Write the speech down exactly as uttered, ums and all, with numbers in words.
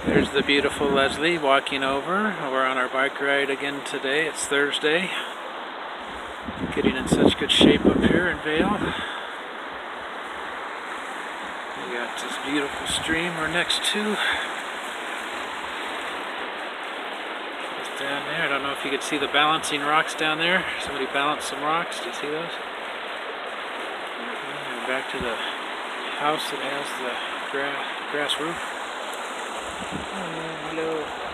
There's the beautiful Leslie walking over. We're on our bike ride again today. It's Thursday. Getting in such good shape up here in Vail. We got this beautiful stream we're next to. It's down there. I don't know if you could see the balancing rocks down there. Somebody balanced some rocks. Do you see those? And back to the house that has the gra grass roof. Oh, hello.